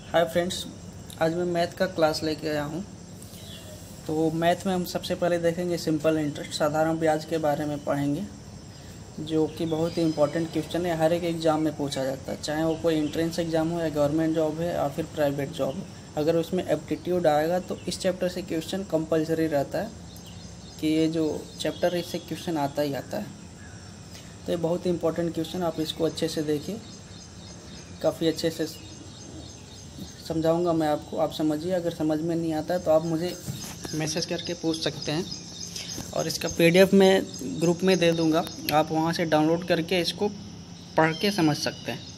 Hi friends, आज मैं math का क्लास लेके आया हूँ। तो मैथ में हम सबसे पहले देखेंगे सिंपल इंटरेस्ट, साधारण ब्याज के बारे में पढ़ेंगे, जो कि बहुत ही इंपॉर्टेंट क्वेश्चन है। हर एक एग्ज़ाम में पूछा जाता है, चाहे वो कोई एंट्रेंस एग्ज़ाम हो या गवर्नमेंट जॉब है या फिर प्राइवेट जॉब हो। अगर उसमें एप्टीट्यूड आएगा तो इस चैप्टर से क्वेश्चन कंपलसरी रहता है कि ये जो चैप्टर है इससे क्वेश्चन आता ही आता है। तो ये बहुत ही इंपॉर्टेंट क्वेश्चन, आप इसको अच्छे से देखिए, काफ़ी अच्छे से समझाऊंगा मैं आपको, आप समझिए। अगर समझ में नहीं आता है तो आप मुझे मैसेज करके पूछ सकते हैं, और इसका PDF मैं ग्रुप में दे दूंगा, आप वहां से डाउनलोड करके इसको पढ़ के समझ सकते हैं।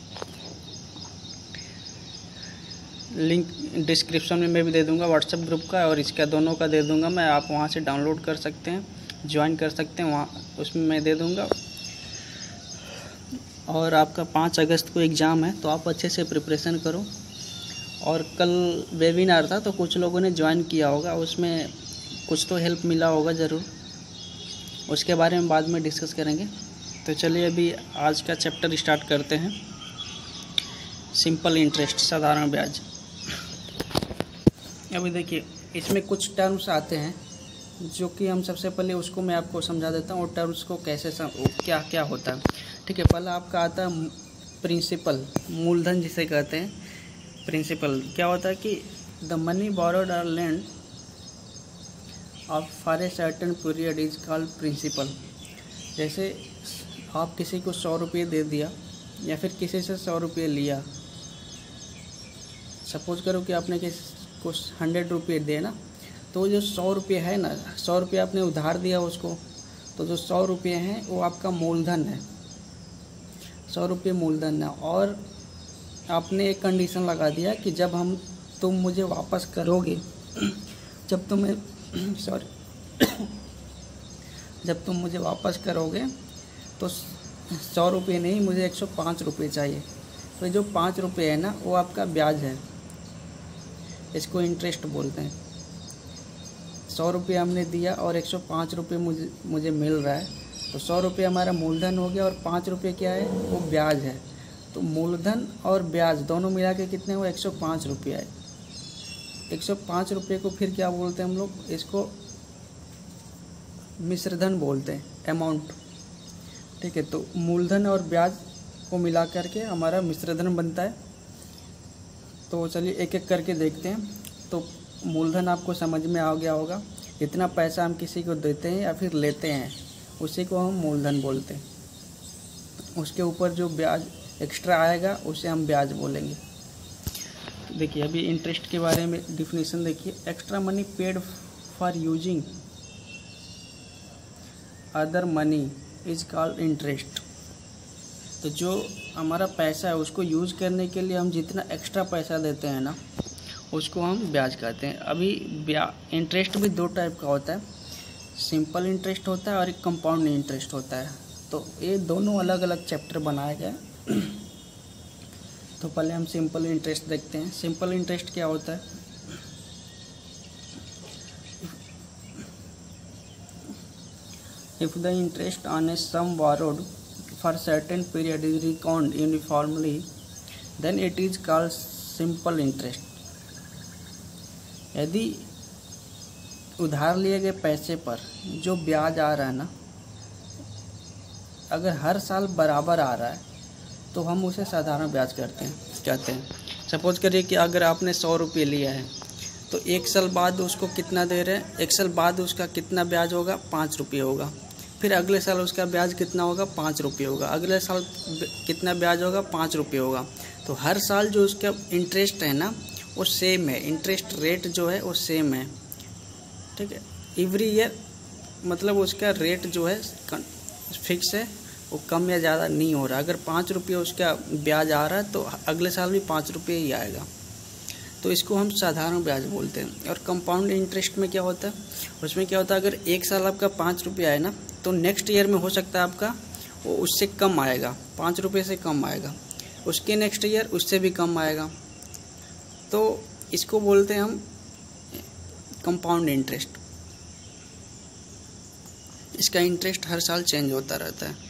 लिंक डिस्क्रिप्शन में मैं भी दे दूंगा व्हाट्सएप ग्रुप का, और इसका दोनों का दे दूंगा मैं, आप वहां से डाउनलोड कर सकते हैं, ज्वाइन कर सकते हैं, वहाँ उसमें मैं दे दूँगा। और आपका 5 अगस्त को एग्ज़ाम है, तो आप अच्छे से प्रिपरेशन करो। और कल वेबिनार था तो कुछ लोगों ने ज्वाइन किया होगा, उसमें कुछ तो हेल्प मिला होगा ज़रूर, उसके बारे में बाद में डिस्कस करेंगे। तो चलिए अभी आज का चैप्टर स्टार्ट करते हैं। सिंपल इंटरेस्ट, साधारण ब्याज। अभी देखिए, इसमें कुछ टर्म्स आते हैं जो कि हम सबसे पहले उसको मैं आपको समझा देता हूँ, और टर्म्स को कैसे क्या क्या होता है। ठीक है, पहला आपका आता है प्रिंसिपल, मूलधन जिसे कहते हैं। प्रिंसिपल क्या होता है कि the money borrowed or lent of for a certain period is called principal. जैसे आप किसी को 100 रुपये दे दिया या फिर किसी से 100 रुपये लिया। सपोज करो कि आपने किसी को 100 रुपये दिए ना, तो जो 100 रुपये है ना, 100 रुपये आपने उधार दिया उसको, तो जो 100 रुपये हैं वो आपका मूलधन है, 100 रुपये मूलधन है। और आपने एक कंडीशन लगा दिया कि जब तुम मुझे वापस करोगे, जब तुम मुझे वापस करोगे तो 100 रुपये नहीं, मुझे 105 रुपये चाहिए। तो जो 5 रुपये है ना, वो आपका ब्याज है, इसको इंटरेस्ट बोलते हैं। 100 रुपये हमने दिया और 105 रुपये मुझे मिल रहा है, तो 100 रुपये हमारा मूलधन हो गया और 5 रुपये क्या है, वो ब्याज है। तो मूलधन और ब्याज दोनों मिला के कितने हुए, 105 रुपये आए। 105 रुपये को फिर क्या बोलते हैं हम लोग, इसको मिश्रधन बोलते हैं, अमाउंट। ठीक है, तो मूलधन और ब्याज को मिला करके हमारा मिश्रधन बनता है। तो चलिए एक एक करके देखते हैं। तो मूलधन आपको समझ में आ गया होगा, इतना पैसा हम किसी को देते हैं या फिर लेते हैं, उसी को हम मूलधन बोलते हैं। उसके ऊपर जो ब्याज एक्स्ट्रा आएगा उसे हम ब्याज बोलेंगे। देखिए अभी इंटरेस्ट के बारे में डिफिनेशन देखिए। Extra money paid for using other money is called interest. तो जो हमारा पैसा है उसको यूज करने के लिए हम जितना एक्स्ट्रा पैसा देते हैं ना, उसको हम ब्याज कहते हैं। अभी इंटरेस्ट भी 2 टाइप का होता है, सिंपल इंटरेस्ट होता है और एक कंपाउंड इंटरेस्ट होता है। तो ये दोनों अलग अलग चैप्टर बनाए गए। तो पहले हम सिंपल इंटरेस्ट देखते हैं। सिंपल इंटरेस्ट क्या होता है, if the interest on a sum borrowed for certain period is reckoned uniformly, then it is called simple interest। यदि उधार लिए गए पैसे पर जो ब्याज आ रहा है ना, अगर हर साल बराबर आ रहा है तो हम उसे साधारण ब्याज कहते हैं। सपोज करिए कि अगर आपने 100 रुपये लिया है, तो 1 साल बाद उसको कितना दे रहे हैं, 1 साल बाद उसका कितना ब्याज होगा, 5 रुपये होगा। फिर अगले साल उसका ब्याज कितना होगा, 5 रुपये होगा। अगले साल कितना ब्याज होगा, 5 रुपये होगा। तो हर साल जो उसका इंटरेस्ट है ना, वो सेम है, इंटरेस्ट रेट जो है वो सेम है। ठीक है, एवरी ईयर, मतलब उसका रेट जो है फिक्स है, वो कम या ज़्यादा नहीं हो रहा। अगर 5 रुपये उसका ब्याज आ रहा है तो अगले साल भी 5 रुपये ही आएगा। तो इसको हम साधारण ब्याज बोलते हैं। और कंपाउंड इंटरेस्ट में क्या होता है, उसमें क्या होता है, अगर 1 साल आपका 5 रुपये आए ना, तो नेक्स्ट ईयर में हो सकता है आपका वो उससे कम आएगा, 5 रुपये से कम आएगा, उसके नेक्स्ट ईयर उससे भी कम आएगा। तो इसको बोलते हैं हम कंपाउंड इंटरेस्ट। इसका इंटरेस्ट हर साल चेंज होता रहता है।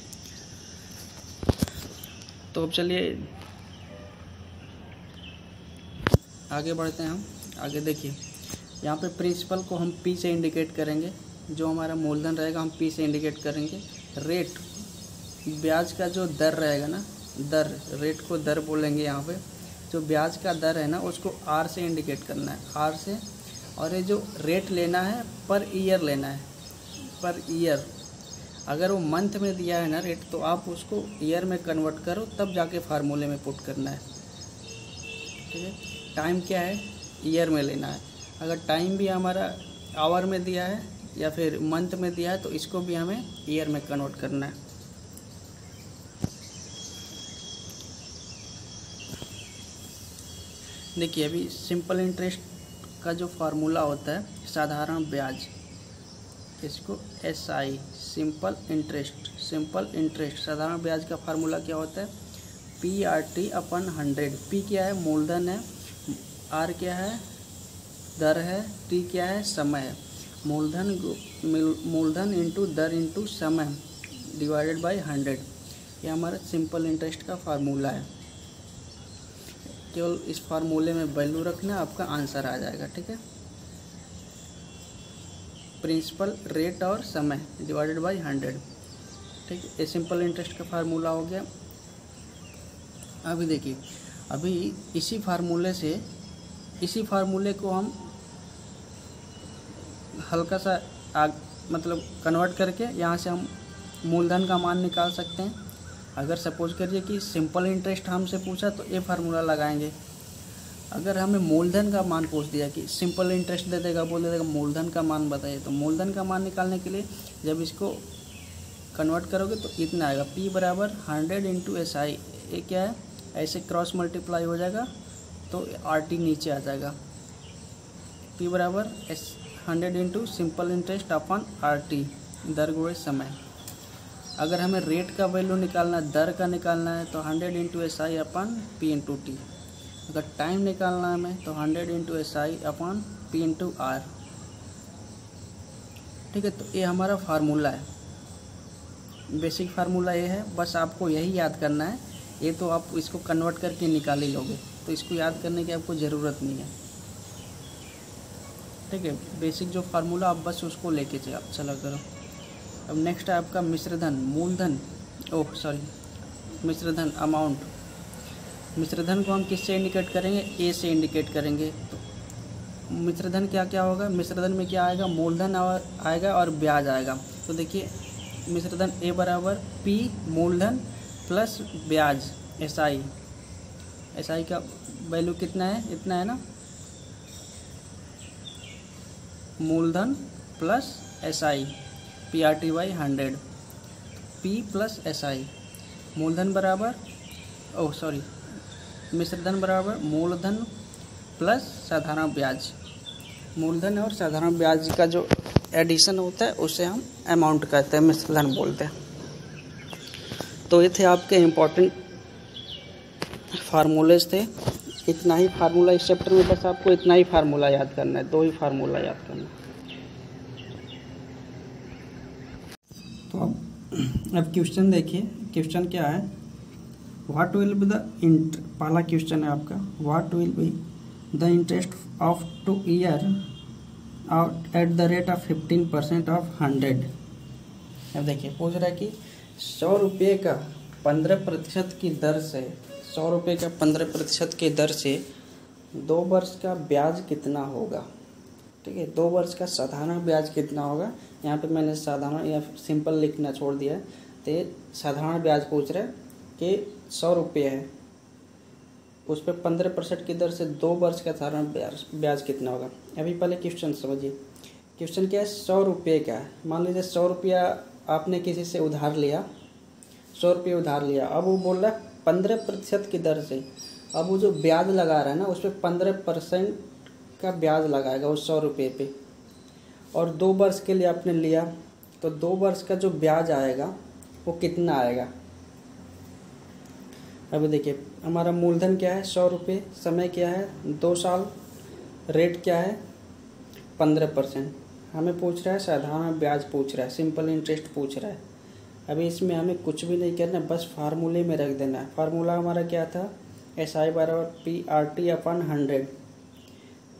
तो अब चलिए आगे बढ़ते हैं हम। आगे देखिए, यहाँ पे प्रिंसिपल को हम पी से इंडिकेट करेंगे, जो हमारा मूलधन रहेगा हम पी से इंडिकेट करेंगे। रेट, ब्याज का जो दर रहेगा ना, दर, रेट को दर बोलेंगे यहाँ पे। जो ब्याज का दर है ना उसको आर से इंडिकेट करना है, आर से। और ये जो रेट लेना है पर ईयर लेना है, पर ईयर। अगर वो मंथ में दिया है ना रेट, तो आप उसको ईयर में कन्वर्ट करो, तब जाके फार्मूले में पुट करना है, ठीक है। टाइम क्या है, ईयर में लेना है। अगर टाइम भी हमारा आवर में दिया है या फिर मंथ में दिया है, तो इसको भी हमें ईयर में कन्वर्ट करना है। देखिए, अभी सिंपल इंटरेस्ट का जो फार्मूला होता है, साधारण ब्याज, इसको SI, सिंपल इंटरेस्ट, साधारण ब्याज का फार्मूला क्या होता है, PRT/100। P क्या है, मूलधन है, R क्या है, दर है, T क्या है, समय है। मूलधन इंटू दर इंटू समय डिवाइडेड बाय 100, ये हमारा सिंपल इंटरेस्ट का फार्मूला है। केवल इस फार्मूले में वैल्यू रखना, आपका आंसर आ जाएगा, ठीक है। प्रिंसिपल, रेट और समय डिवाइडेड बाय 100, ठीक है। ये सिंपल इंटरेस्ट का फार्मूला हो गया। अभी देखिए, अभी इसी फार्मूले को हम हल्का सा मतलब कन्वर्ट करके यहाँ से हम मूलधन का मान निकाल सकते हैं। अगर सपोज करिए कि सिंपल इंटरेस्ट हमसे पूछा तो ये फार्मूला लगाएंगे। अगर हमें मूलधन का मान पूछ दिया कि सिंपल इंटरेस्ट दे देगा, बोल देगा मूलधन का मान बताइए, तो मूलधन का मान निकालने के लिए जब इसको कन्वर्ट करोगे तो इतना आएगा, P बराबर 100 इंटू SI। ये क्या है, ऐसे क्रॉस मल्टीप्लाई हो जाएगा तो RT नीचे आ जाएगा। P बराबर 100 इंटू सिंपल इंटरेस्ट अपन RT, दर गुणे समय। अगर हमें रेट का वैल्यू निकालना है, दर का निकालना है, तो 100 इंटू SI अपन P इंटू T। अगर टाइम निकालना है हमें, तो 100 इंटू SI अपन P इंटू R, ठीक है। तो ये हमारा फार्मूला है, बेसिक फार्मूला ये है। बस आपको यही याद करना है, ये तो आप इसको कन्वर्ट करके निकाल ही लोगे, तो इसको याद करने की आपको ज़रूरत नहीं है, ठीक है। बेसिक जो फार्मूला, आप बस उसको लेके चला करो। अब नेक्स्ट है आपका मिश्रधन, मूलधन, मिश्रधन अमाउंट। मिश्रधन को हम किससे इंडिकेट करेंगे, A से इंडिकेट करेंगे। तो मिश्रधन क्या क्या होगा, मिश्रधन में क्या आएगा, मूलधन आएगा और ब्याज आएगा। तो देखिए, मिश्रधन A बराबर P मूलधन प्लस ब्याज SI का वैल्यू कितना है, इतना है ना, मूलधन plus SI PRT/100, P plus SI। मूलधन बराबर मिश्रधन बराबर मूलधन प्लस साधारण ब्याज। मूलधन और साधारण ब्याज का जो एडिशन होता है उसे हम अमाउंट कहते हैं, मिश्रधन बोलते हैं। तो ये थे आपके इम्पोर्टेंट फार्मूलेज थे। इतना ही फार्मूला इस चैप्टर में, बस आपको इतना ही फार्मूला याद करना है, 2 ही फार्मूला याद करना है। तो अब क्वेश्चन देखिए, क्वेश्चन क्या है, व्हाट विल बी पहला क्वेश्चन है आपका, what will be the interest of 2 year at the rate of 15% of 100। अब देखिए, पूछ रहा है कि 100 रुपये का 15% की दर से, 100 रुपये का 15% की दर से 2 वर्ष का ब्याज कितना होगा, ठीक है। 2 वर्ष का साधारण ब्याज कितना होगा, यहाँ पे मैंने साधारण या सिंपल लिखना छोड़ दिया है। तो साधारण ब्याज पूछ रहे हैं कि 100 रुपये है, उस पर 15% की दर से 2 वर्ष का साधारण ब्याज कितना होगा। अभी पहले क्वेश्चन समझिए, क्वेश्चन क्या है, 100 रुपये का है। मान लीजिए 100 रुपया आपने किसी से उधार लिया, 100 रुपये उधार लिया। अब वो बोल रहा है 15% की दर से, अब वो जो ब्याज लगा रहा है ना, उस पर 15% का ब्याज लगाएगा उस 100 रुपये पे, और 2 वर्ष के लिए आपने लिया, तो 2 वर्ष का जो ब्याज आएगा वो कितना आएगा। अभी देखिए, हमारा मूलधन क्या है 100 रुपये, समय क्या है 2 साल, रेट क्या है 15%। हमें पूछ रहा है साधारण ब्याज पूछ रहा है, सिंपल इंटरेस्ट पूछ रहा है। अभी इसमें हमें कुछ भी नहीं करना, बस फार्मूले में रख देना है। फार्मूला हमारा क्या था, SI बराबर PRT/100,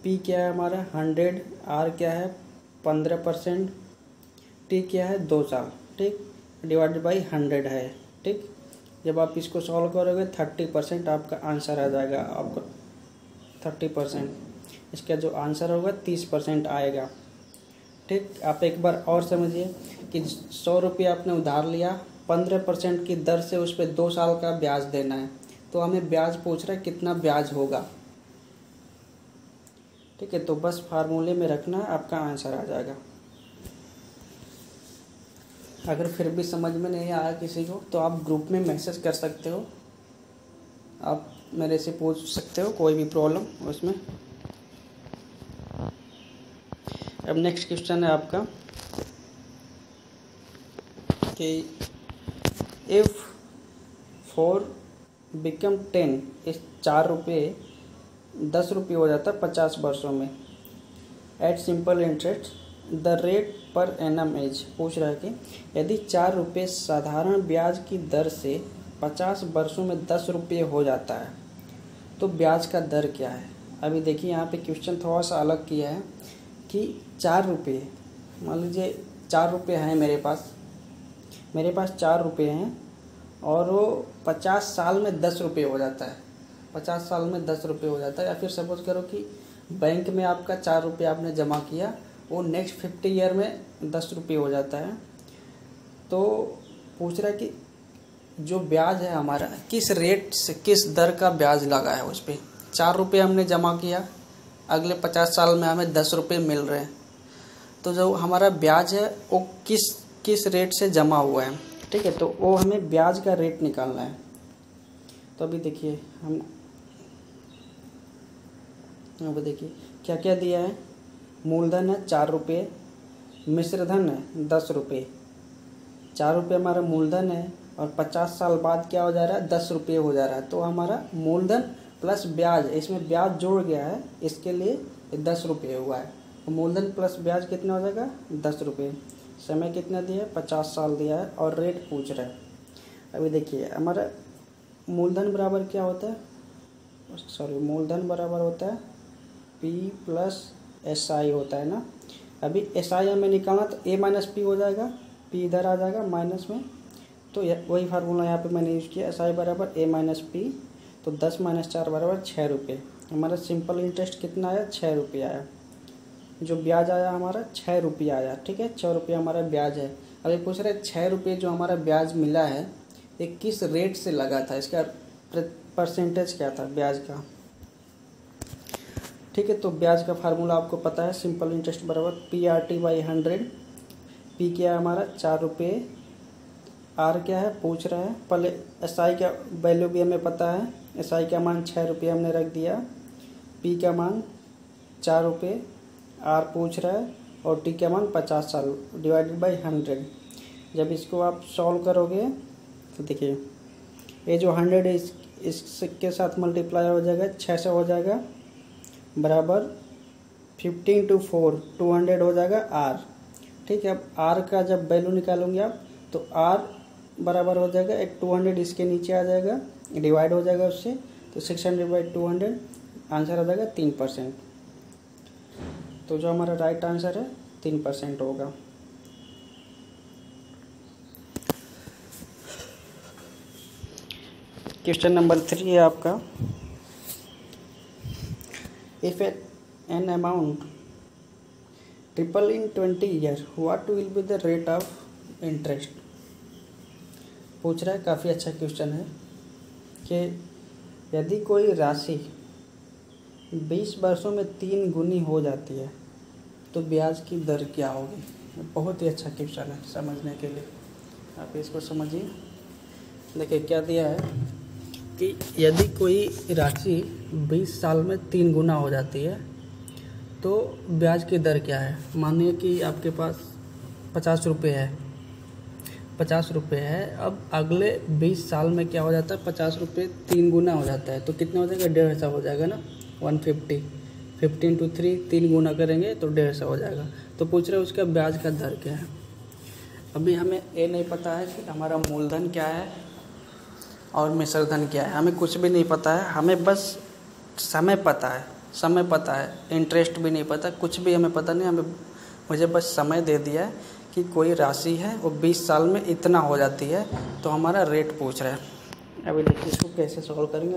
P क्या है हमारा 100, R क्या है 15%, T क्या है 2 साल, ठीक, डिवाइडेड बाई 100 है, ठीक। जब आप इसको सॉल्व करोगे 30% आपका आंसर आ जाएगा, आपका 30%, इसका जो आंसर होगा 30% आएगा, ठीक। आप एक बार और समझिए कि 100 रुपये आपने उधार लिया, 15% की दर से उस पर 2 साल का ब्याज देना है, तो हमें ब्याज पूछ रहा है कितना ब्याज होगा, ठीक है। तो बस फार्मूले में रखना है, आपका आंसर आ जाएगा। अगर फिर भी समझ में नहीं आया किसी को तो आप ग्रुप में मैसेज कर सकते हो, आप मेरे से पूछ सकते हो कोई भी प्रॉब्लम उसमें। अब नेक्स्ट क्वेश्चन है आपका कि इफ़ 4 बिकम 10, इस 4 रुपये 10 रुपये हो जाता है 50 वर्षों में, at simple interest the rate per annum एज। पूछ रहा है कि यदि 4 रुपये साधारण ब्याज की दर से 50 वर्षों में 10 रुपये हो जाता है तो ब्याज का दर क्या है। अभी देखिए यहाँ पे क्वेश्चन थोड़ा सा अलग किया है कि 4 रुपये, मान लीजिए 4 रुपये हैं मेरे पास 4 रुपये हैं और वो 50 साल में 10 रुपये हो जाता है, 50 साल में 10 रुपये हो जाता है। या फिर सपोज करो कि बैंक में आपका 4 रुपये आपने जमा किया, वो नेक्स्ट 50 ईयर में 10 रुपये हो जाता है। तो पूछ रहा है कि जो ब्याज है हमारा किस रेट से, किस दर का ब्याज लगा है उस पर। 4 रुपये हमने जमा किया, अगले 50 साल में हमें 10 रुपये मिल रहे हैं, तो जो हमारा ब्याज है वो किस रेट से जमा हुआ है, ठीक है। तो वो हमें ब्याज का रेट निकालना है। तो अभी देखिए हम अब देखिए क्या क्या दिया है। मूलधन है 4 रुपये, मिश्रधन है 10 रुपये। 4 रुपये हमारा मूलधन है और 50 साल बाद क्या हो जा रहा है 10 रुपये हो जा रहा है। तो हमारा मूलधन प्लस ब्याज, इसमें ब्याज जोड़ गया है, इसके लिए 10 रुपये हुआ है। तो मूलधन प्लस ब्याज कितना हो जाएगा 10 रुपये। समय कितना दिया है 50 साल दिया है और रेट पूछ रहा है। अभी देखिए हमारा मूलधन बराबर क्या होता है, मूलधन बराबर होता है P प्लस SI होता है ना। अभी SI हमें निकालना तो A माइनस P हो जाएगा, P इधर आ जाएगा माइनस में, तो वही फार्मूला यहाँ पे मैंने यूज़ किया, SI बराबर A माइनस P। तो 10 माइनस 4 बराबर 6 रुपये। हमारा सिंपल इंटरेस्ट कितना आया 6 रुपये आया। जो ब्याज आया हमारा 6 रुपये आया, ठीक है, 6 रुपये हमारा ब्याज है। अभी पूछ रहे 6 रुपये जो हमारा ब्याज मिला है ये किस रेट से लगा था, इसका परसेंटेज क्या था ब्याज का, ठीक है। तो ब्याज का फार्मूला आपको पता है, सिंपल इंटरेस्ट बराबर PRT/100। P क्या है हमारा 4 रुपये, R क्या है पूछ रहा है, पहले SI का वैल्यू भी हमें पता है, SI का मान 6 रुपये हमने रख दिया, P का मान 4 रुपये, R पूछ रहा है और T का मान 50 साल डिवाइडेड बाई 100। जब इसको आप सॉल्व करोगे तो देखिए ये जो 100 है इसके साथ मल्टीप्लाई हो जाएगा, 6 से हो जाएगा, बराबर 15 to 4 200 हो जाएगा R, ठीक है। अब R का जब वैल्यू निकालोगे आप तो R बराबर हो जाएगा 200, इसके नीचे आ जाएगा, डिवाइड हो जाएगा उससे, तो 600/200 आंसर आ जाएगा 3%। तो जो हमारा राइट आंसर है 3% होगा। क्वेश्चन नंबर 3 है आपका, if an amount triple in 20 year what will be the rate of interest. पूछ रहा है, काफ़ी अच्छा क्वेश्चन है कि यदि कोई राशि 20 वर्षों में 3 गुनी हो जाती है तो ब्याज की दर क्या होगी। बहुत ही अच्छा क्वेश्चन है समझने के लिए, आप इसको समझिए। देखिए क्या दिया है कि यदि कोई राशि 20 साल में 3 गुना हो जाती है तो ब्याज की दर क्या है। मानिए कि आपके पास 50 रुपये है, 50 रुपये है, अब अगले 20 साल में क्या हो जाता है 50 रुपये 3 गुना हो जाता है, तो कितना हो जाएगा 150 हो जाएगा ना, 150। 15 to 3 3 गुना करेंगे तो 150 हो जाएगा। तो पूछ रहे हैं उसका ब्याज का दर क्या है। अभी हमें ये नहीं पता है कि हमारा मूलधन क्या है और मिश्रधन क्या है, हमें कुछ भी नहीं पता है, हमें बस समय पता है समय पता है, इंटरेस्ट भी नहीं पता, कुछ भी हमें पता नहीं, मुझे बस समय दे दिया है कि कोई राशि है वो 20 साल में इतना हो जाती है, तो हमारा रेट पूछ रहा है। अभी देखिए इसको कैसे सॉल्व करेंगे।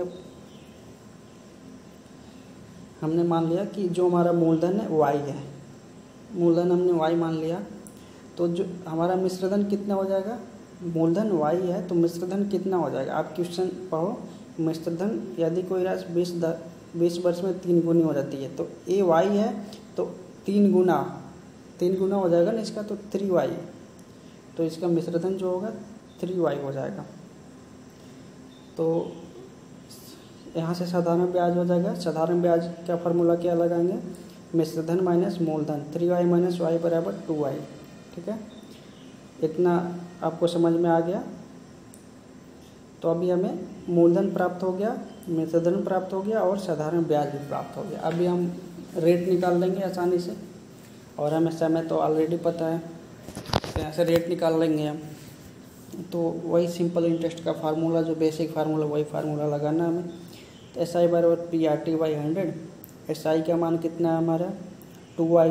हमने मान लिया कि जो हमारा मूलधन है y है, मूलधन हमने y मान लिया, तो जो हमारा मिश्रधन कितना हो जाएगा, मूलधन y है तो मिश्रधन कितना हो जाएगा। आप क्वेश्चन पढ़ो, मिश्रधन यदि कोई राशि 20 वर्ष में 3 गुनी हो जाती है, तो ये y है तो 3 गुना हो जाएगा ना इसका, तो 3y, तो इसका मिश्रधन जो होगा 3y हो जाएगा। तो यहाँ से साधारण ब्याज हो जाएगा। साधारण ब्याज का फार्मूला क्या लगाएंगे, मिश्रधन माइनस मूलधन, 3y माइनस y बराबर 2y। ठीक है, इतना आपको समझ में आ गया। तो अभी हमें मूलधन प्राप्त हो गया, मिश्रधन प्राप्त हो गया और साधारण ब्याज भी प्राप्त हो गया। अभी हम रेट निकाल लेंगे आसानी से, और हमें समय तो ऑलरेडी पता है, तो यहाँ से रेट निकाल लेंगे हम। तो वही सिंपल इंटरेस्ट का फार्मूला, जो बेसिक फार्मूला, वही फार्मूला लगाना है हमें। तो SI बराबर PRT/100। SI का मान कितना है हमारा 2y,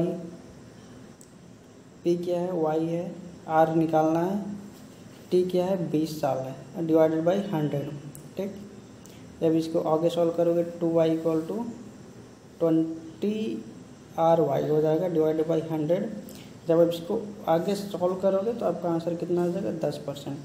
P क्या है y है, R निकालना है, T क्या है 20 साल है, डिवाइडेड बाई 100। ठीक, जब इसको आगे सॉल्व करोगे 2y = 20RY हो जाएगा, डिवाइडेड बाई 100। जब आप इसको आगे सॉल्व करोगे तो आपका आंसर कितना आ जाएगा 10%।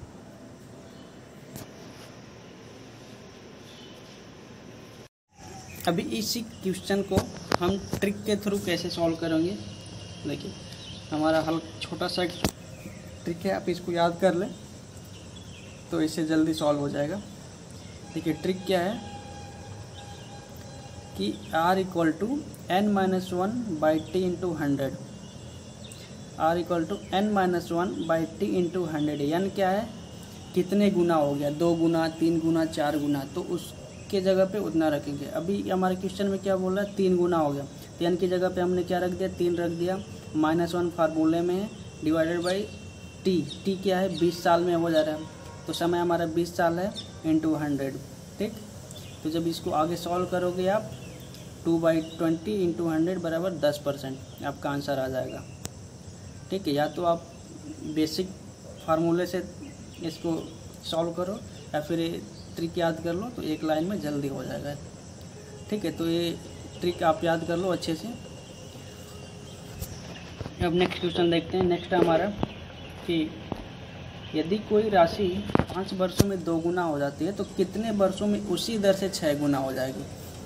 अभी इसी क्वेश्चन को हम ट्रिक के थ्रू कैसे सॉल्व करेंगे, देखिए हमारा हल छोटा सा ट्रिक है, आप इसको याद कर लें तो इससे जल्दी सॉल्व हो जाएगा। देखिए ट्रिक क्या है कि R = n-1/t × 100, R = n-1/t × 100। n क्या है, कितने गुना हो गया, 2 गुना, 3 गुना, 4 गुना, तो उसके जगह पे उतना रखेंगे। अभी हमारे क्वेश्चन में क्या बोल रहा है, 3 गुना हो गया, तो n की जगह पे हमने क्या रख दिया, 3 रख दिया, -1 फार्मूले में है, डिवाइडेड बाई t क्या है 20 साल में हो जा रहा है, तो समय हमारा 20 साल है × 100। ठीक, तो जब इसको आगे सॉल्व करोगे आप 2/20 × 100 बराबर 10%, आपका आंसर आ जाएगा। ठीक है, या तो आप बेसिक फार्मूले से इसको सॉल्व करो या फिर ये ट्रिक याद कर लो, तो एक लाइन में जल्दी हो जाएगा। ठीक है, तो ये ट्रिक आप याद कर लो अच्छे से। अब नेक्स्ट क्वेश्चन देखते हैं। नेक्स्ट हमारा कि यदि कोई राशि 5 वर्षों में 2 गुना हो जाती है, तो कितने वर्षों में उसी दर से 6 गुना हो जाएगी।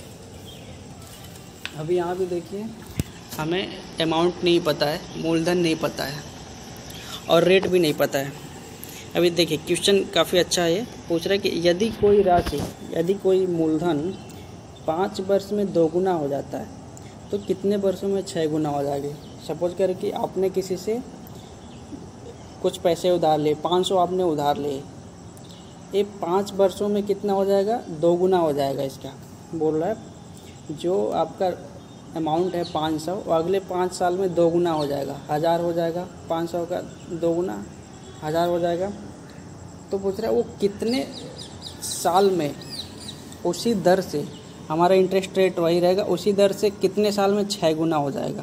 अभी यहाँ भी देखिए, हमें अमाउंट नहीं पता है, मूलधन नहीं पता है और रेट भी नहीं पता है। अभी देखिए क्वेश्चन काफ़ी अच्छा है, पूछ रहा है कि यदि कोई मूलधन 5 वर्ष में 2 गुना हो जाता है, तो कितने वर्षों में 6 गुना हो जाएगी। सपोज करें कि आपने किसी से कुछ पैसे उधार लिए, 500 आपने उधार लिए, ये 5 वर्षों में कितना हो जाएगा, 2 गुना हो जाएगा। इसका बोल रहा है जो आपका अमाउंट है 500, वो अगले 5 साल में 2 गुना हो जाएगा, 1000 हो जाएगा, 500 का 2 गुना 1000 हो जाएगा। तो पूछ रहा है वो कितने साल में उसी दर से, हमारा इंटरेस्ट रेट वही रहेगा, उसी दर से कितने साल में 6 गुना हो जाएगा।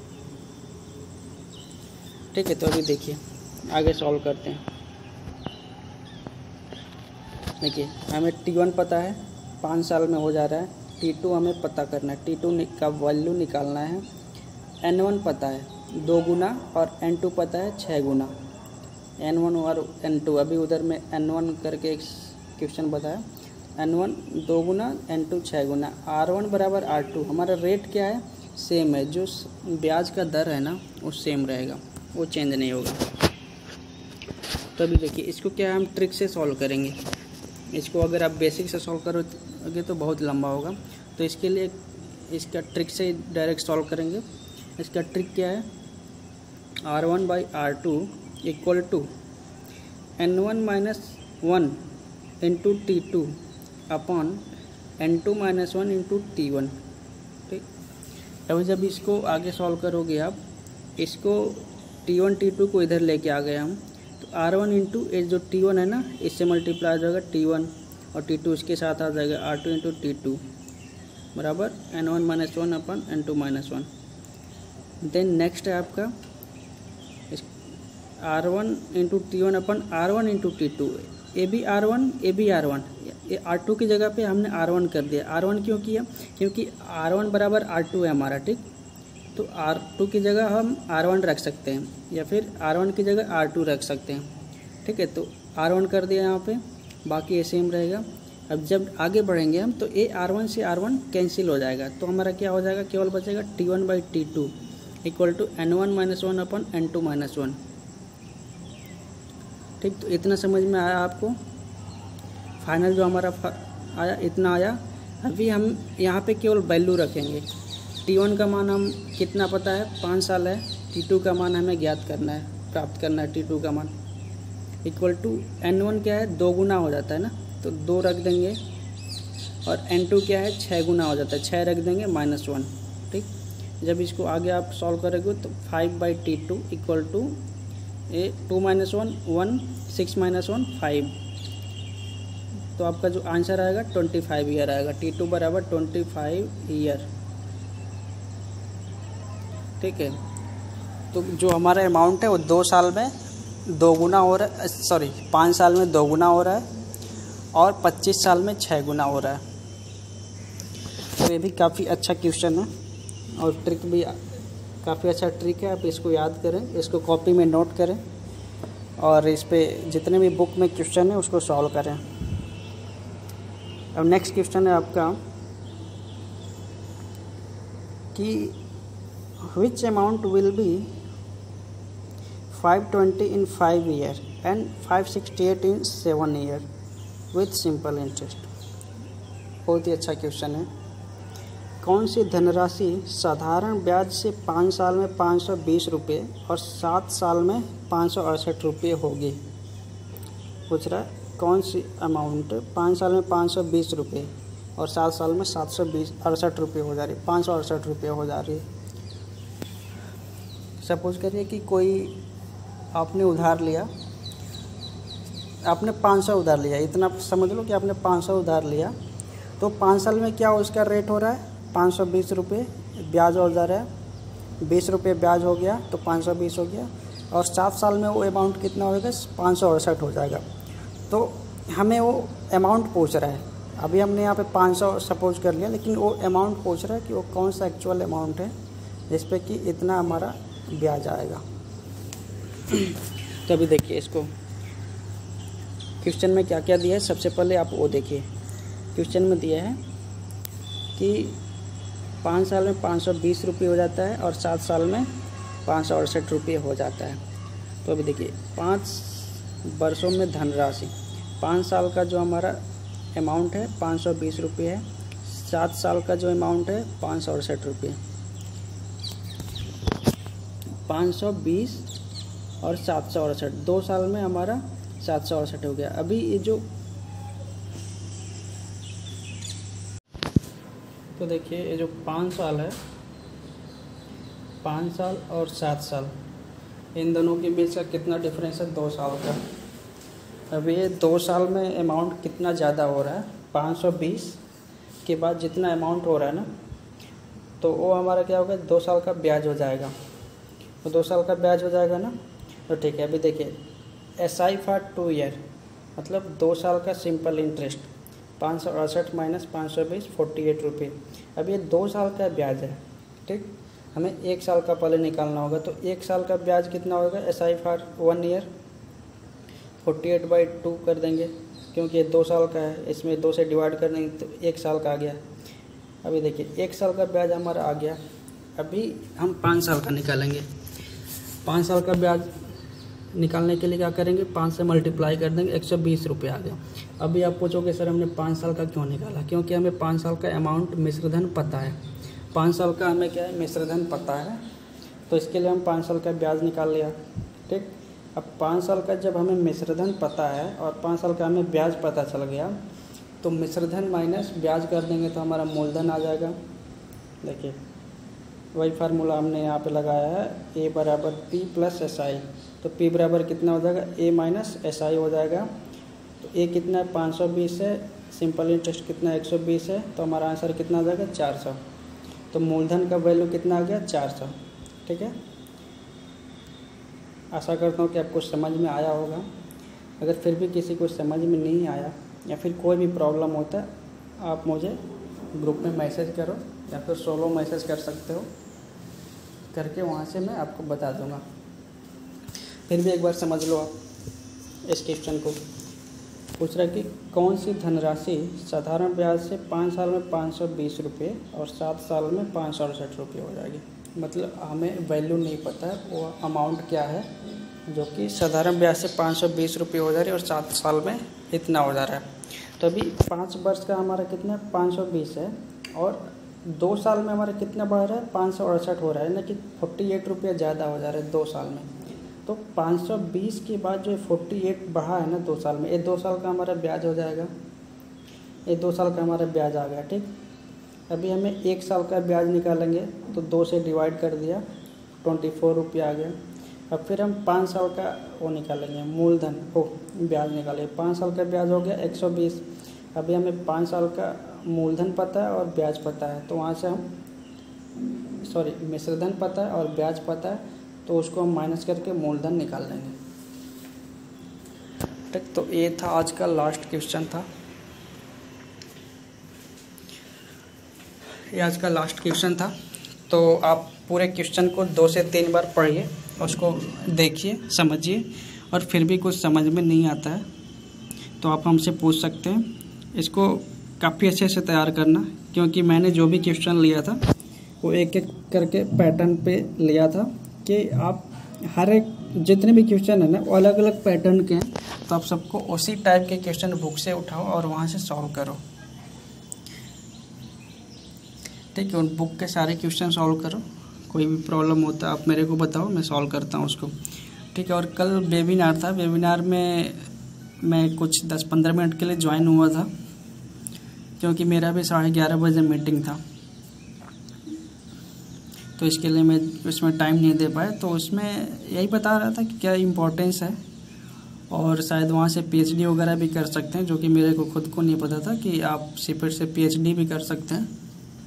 ठीक है, तो अभी देखिए आगे सॉल्व करते हैं। देखिए हमें T1 पता है 5 साल में हो जा रहा है, T2 हमें पता करना है, T2 का वैल्यू निकालना है, N1 पता है 2 गुना और N2 पता है 6 गुना, N1 और N2। अभी उधर में N1 करके एक क्वेश्चन बताया, N1 2 गुना, N2 6 गुना, R1 बराबर R2। हमारा रेट क्या है, सेम है, जो ब्याज का दर है ना वो सेम रहेगा, वो चेंज नहीं होगा। तो अभी देखिए इसको क्या हम ट्रिक से सॉल्व करेंगे। इसको अगर आप बेसिक से सॉल्व करोगे तो बहुत लंबा होगा, तो इसके लिए इसका ट्रिक से डायरेक्ट सॉल्व करेंगे। इसका ट्रिक क्या है, R1/R2 = N1-1 × T2 upon N2-1 × T1। ठीक, अब जब इसको आगे सॉल्व करोगे आप, इसको T1 T2 को इधर लेके आ गए हम, तो R1 × जो T1 है ना, इससे मल्टीप्लाई हो जाएगा T1 और T2 इसके साथ आ जाएगा R2 × T2। बराबर N1 माइनस वन अपन N2 minus one. Then next है आपका R1 इंटू T1 अपन R1 इंटू T2, ए भी R1 ए भी R1, ये R2 की जगह पे हमने R1 कर दिया। R1 क्यों किया? क्योंकि R1 बराबर R2 है हमारा, ठीक। तो R2 की जगह हम R1 रख सकते हैं या फिर R1 की जगह R2 रख सकते हैं, ठीक है। तो R1 कर दिया यहाँ पे, बाकी ये सेम रहेगा। अब जब आगे बढ़ेंगे हम तो ये R1 से R1 कैंसिल हो जाएगा, तो हमारा क्या हो जाएगा, केवल बचेगा T1 by T2 equal to N1 minus one अपन N2 माइनस वन, ठीक। तो इतना समझ में आया आपको? फाइनल जो हमारा आया इतना आया। अभी हम यहाँ पे केवल वैल्यू रखेंगे। T1 का मान हम कितना पता है, 5 साल है। T2 का मान हमें ज्ञात करना है, प्राप्त करना है। T2 का मान इक्वल टू N1 क्या है, 2 गुना हो जाता है ना, तो 2 रख देंगे। और N2 क्या है, 6 गुना हो जाता है, 6 रख देंगे माइनस वन, ठीक। जब इसको आगे आप सॉल्व करेंगे तो 5 by T2 equal to 2 minus one 1, 6 minus one 5, तो आपका जो आंसर आएगा 25 ईयर आएगा। T2 बराबर 25 ईयर, ठीक है। तो जो हमारा अमाउंट है वो 2 साल में 2 गुना हो रहा है, सॉरी 5 साल में 2 गुना हो रहा है और 25 साल में 6 गुना हो रहा है। तो ये भी काफ़ी अच्छा क्वेश्चन है और ट्रिक भी काफ़ी अच्छा ट्रिक है। आप इसको याद करें, इसको कॉपी में नोट करें और इस पे जितने भी बुक में क्वेश्चन है उसको सॉल्व करें। अब नेक्स्ट क्वेश्चन है आपका कि which amount will be 520 in 5 year and 568 in 7 year with simple interest। बहुत ही अच्छा क्वेश्चन है। कौन सी धनराशि साधारण ब्याज से 5 साल में 520 रुपये और 7 साल में 568 रुपये होगी? पूछ रहा है कौन सी अमाउंट 5 साल में 520 रुपये और 7 साल में 768 रुपये हो जा रही, 568 रुपये हो जा रही है। सपोज करिए कि कोई आपने उधार लिया, आपने 500 उधार लिया, इतना समझ लो कि आपने 500 उधार लिया, तो 5 साल में क्या उसका रेट हो रहा है 520 रुपये, ब्याज हो जा रहा है 20 रुपये ब्याज हो गया, तो 520 हो गया। और 7 साल में वो अमाउंट कितना होगा 568 हो जाएगा। तो हमें वो अमाउंट पूछ रहा है। अभी हमने यहाँ पे 500 सपोज कर लिया, लेकिन वो अमाउंट पूछ रहा है कि वो कौन सा एक्चुअल अमाउंट है जिस पे कि इतना हमारा ब्याज आएगा। तो अभी देखिए इसको क्वेश्चन में क्या क्या दिया है। सबसे पहले आप वो देखिए, क्वेश्चन में दिया है कि 5 साल में 520 रुपये हो जाता है और 7 साल में 568 रुपये हो जाता है। तो अभी देखिए 5 वर्षों में धनराशि, 5 साल का जो हमारा अमाउंट है 520 रुपये है, 7 साल का जो अमाउंट है 568 रुपये। 520 और 768, 2 साल में हमारा 768 हो गया। अभी ये जो तो देखिए ये जो 5 साल है, 5 साल और 7 साल, इन दोनों के बीच का कितना डिफरेंस है 2 साल का। अब ये 2 साल में अमाउंट कितना ज़्यादा हो रहा है, 520 के बाद जितना अमाउंट हो रहा है ना, तो वो हमारा क्या होगा 2 साल का ब्याज हो जाएगा। तो 2 साल का ब्याज हो जाएगा ना, तो ठीक है। अभी देखिए SI फॉर 2 ईयर मतलब 2 साल का सिंपल इंटरेस्ट 568 माइनस 520 48 रुपये। अब ये 2 साल का ब्याज है, ठीक। हमें 1 साल का पहले निकालना होगा, तो 1 साल का ब्याज कितना होगा SI फॉर 1 ईयर 48/2 कर देंगे, क्योंकि ये 2 साल का है, इसमें 2 से डिवाइड कर देंगे तो 1 साल का आ गया। अभी देखिए 1 साल का ब्याज हमारा आ गया। अभी हम 5 साल का निकालेंगे। 5 साल का ब्याज निकालने के लिए क्या करेंगे, 5 से मल्टीप्लाई कर देंगे, 120 रुपये आ गया। अभी आप पूछोगे सर हमने 5 साल का क्यों निकाला, क्योंकि हमें 5 साल का अमाउंट मिश्रधन पता है। 5 साल का हमें क्या है मिश्रधन पता है, तो इसके लिए हम 5 साल का ब्याज निकाल लिया, ठीक। अब 5 साल का जब हमें मिश्रधन पता है और 5 साल का हमें ब्याज पता चल गया, तो मिश्रधन माइनस ब्याज कर देंगे तो हमारा मूलधन आ जाएगा। देखिए वही फार्मूला हमने यहाँ पे लगाया है, A बराबर P प्लस SI। तो P बराबर कितना हो जाएगा A माइनस SI हो जाएगा। तो A कितना है 520 है सिंपल इंटरेस्ट कितना 120 है, तो हमारा आंसर कितना आ जाएगा 400। तो मूलधन का वैल्यू कितना आ गया 400। ठीक है, आशा करता हूँ कि आपको समझ में आया होगा। अगर फिर भी किसी को समझ में नहीं आया या फिर कोई भी प्रॉब्लम होता है, आप मुझे ग्रुप में मैसेज करो या फिर सोलो मैसेज कर सकते हो, करके वहाँ से मैं आपको बता दूँगा। फिर भी एक बार समझ लो आप इस क्वेश्चन को। पूछ रहा है कि कौन सी धनराशि साधारण ब्याज से 5 साल में 520 रुपये और 7 साल में 568 रुपये हो जाएगी। मतलब हमें वैल्यू नहीं पता है वो अमाउंट क्या है, जो कि साधारण ब्याज से 520 रुपये हो जा रही है और 7 साल में इतना हो जा रहा है। तो अभी 5 वर्ष का हमारा कितना 520 है और 2 साल में हमारा कितना बढ़ रहा है 568 हो रहा है, ना कि 48 रुपये ज़्यादा हो जा रहा है 2 साल में। तो 520 के बाद जो 48 बढ़ा है ना 2 साल में, ये 2 साल का हमारा ब्याज हो जाएगा। ये 2 साल का हमारा ब्याज आ गया। ठीक, अभी हमें 1 साल का ब्याज निकालेंगे तो 2 से डिवाइड कर दिया, 24 रुपये आ गया। अब फिर हम 5 साल का वो निकालेंगे, मूलधन ब्याज निकालेंगे। 5 साल का ब्याज हो गया 120। अभी हमें 5 साल का मूलधन पता है और ब्याज पता है, तो वहाँ से हम मिश्रधन पता है और ब्याज पता है, तो उसको हम माइनस करके मूलधन निकाल लेंगे। ठीक, तो ये था आज का लास्ट क्वेश्चन था। ये आज का लास्ट क्वेश्चन था। तो आप पूरे क्वेश्चन को 2 से 3 बार पढ़िए, उसको देखिए, समझिए, और फिर भी कुछ समझ में नहीं आता है तो आप हमसे पूछ सकते हैं। इसको काफ़ी अच्छे से तैयार करना, क्योंकि मैंने जो भी क्वेश्चन लिया था वो एक एक करके पैटर्न पे लिया था कि आप हर एक जितने भी क्वेश्चन है ना वो अलग अलग पैटर्न के हैं, तो आप सबको उसी टाइप के क्वेश्चन बुक से उठाओ और वहाँ से सॉल्व करो। ठीक है, उन बुक के सारे क्वेश्चन सॉल्व करो। कोई भी प्रॉब्लम होता है आप मेरे को बताओ, मैं सॉल्व करता हूँ उसको। ठीक है, और कल वेबिनार था, वेबिनार में मैं कुछ 10-15 मिनट के लिए ज्वाइन हुआ था, क्योंकि मेरा भी 11:30 बजे मीटिंग था, तो इसके लिए मैं उसमें टाइम नहीं दे पाया। तो उसमें यही बता रहा था कि क्या इम्पोर्टेंस है, और शायद वहाँ से PhD वगैरह भी कर सकते हैं, जो कि मेरे को खुद को नहीं पता था कि आप सीपेट से PhD भी कर सकते हैं।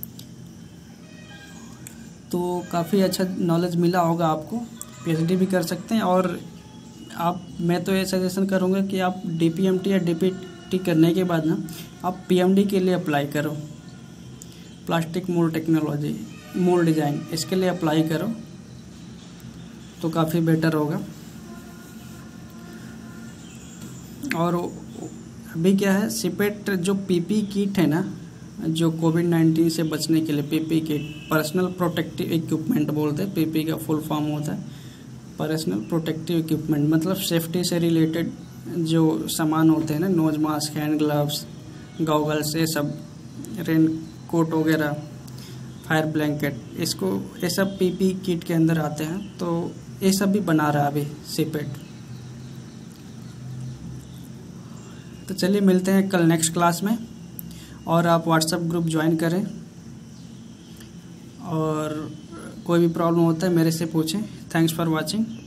तो काफ़ी अच्छा नॉलेज मिला होगा आपको, PhD भी कर सकते हैं। और मैं तो ये सजेशन करूँगा कि आप DPMT या DPT करने के बाद ना आप PMD के लिए अप्लाई करो, plastic mould technology, mould design, इसके लिए अप्लाई करो तो काफ़ी बेटर होगा। और अभी क्या है, सीपेट जो PP किट है ना, जो कोविड-19 से बचने के लिए PP kit, personal protective equipment बोलते हैं, PP का फुल फॉर्म होता है पर्सनल प्रोटेक्टिव इक्विपमेंट, मतलब सेफ्टी से रिलेटेड जो सामान होते हैं ना, nose mask, hand gloves, goggles, ये सब, रेन कोट वगैरह, फायर ब्लैंकेट, ये सब PP किट के अंदर आते हैं। तो ये सब भी बना रहा है अभी सीपेट। तो चलिए मिलते हैं कल नेक्स्ट क्लास में, और आप व्हाट्सएप ग्रुप ज्वाइन करें, और कोई भी प्रॉब्लम होता है मेरे से पूछें। Thanks for watching.